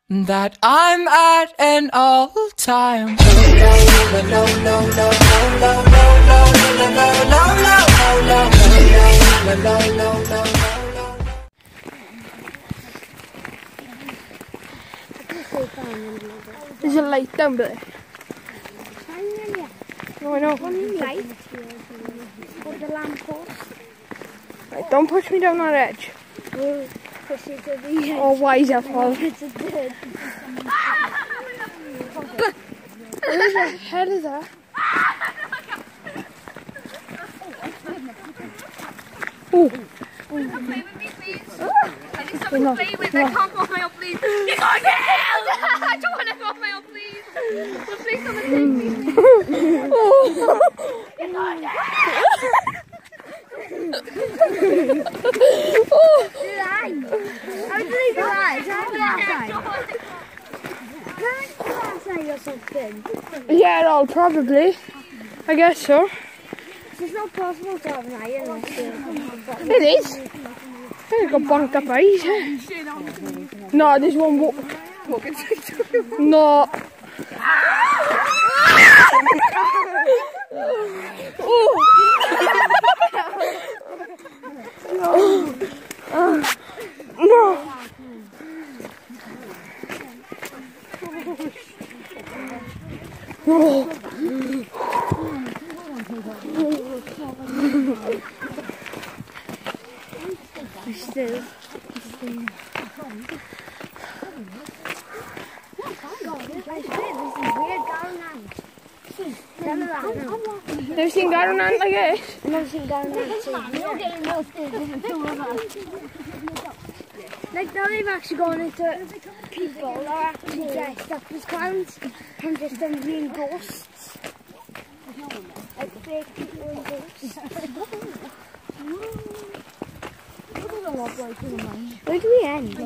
that I'm at an all-time. There's a light down there. No, I know. Light. Or the lamppost. Right, don't push me down that edge. We'll push it to the edge. Oh, wise up, Paul. It's a dead. Where the hell is that? Oh. Play with me, please. I need someone to play with. I can't go off my own, please. You can't get out! I don't want to go off my own, please. Well, please, someone take me, please. You can't get out! How did he do that? Is that outside or something? Yeah, well, probably. I guess so. It's not possible to have an eye unless It is. I think I got bonked up eyes. No, there's one walking straight through. No. No. Still. Never seen Garden Ant like this? I've never seen Garden Ant. Like now they've actually gone into people that are actually dressed up as clowns and just them being ghosts. Like fake people and ghosts. Where do we end?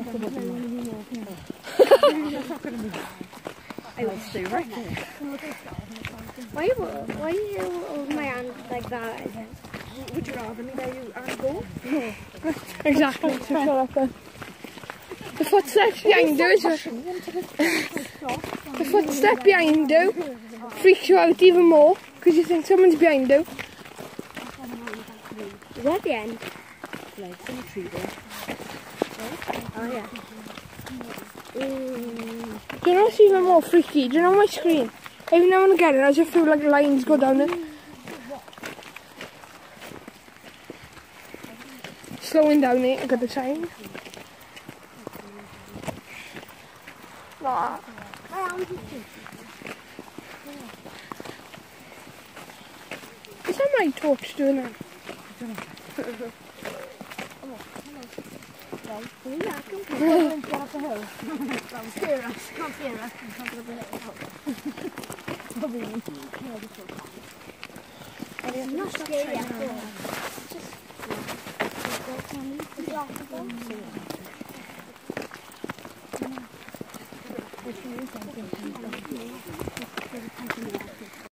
I will stay right there. Why you hold my hand like that? Would you rather me there and go? Exactly. The footsteps behind you is the footstep behind you freaks you out even more because you think someone's behind you. Is that the end? Like in a tree there. Oh yeah. Do you know what's even more freaky? Do you know my screen? Every now and again I just feel like lines go down it. Slowing down it, I got the sign. Nah. Is that my torch doing that? I'm not scared yet.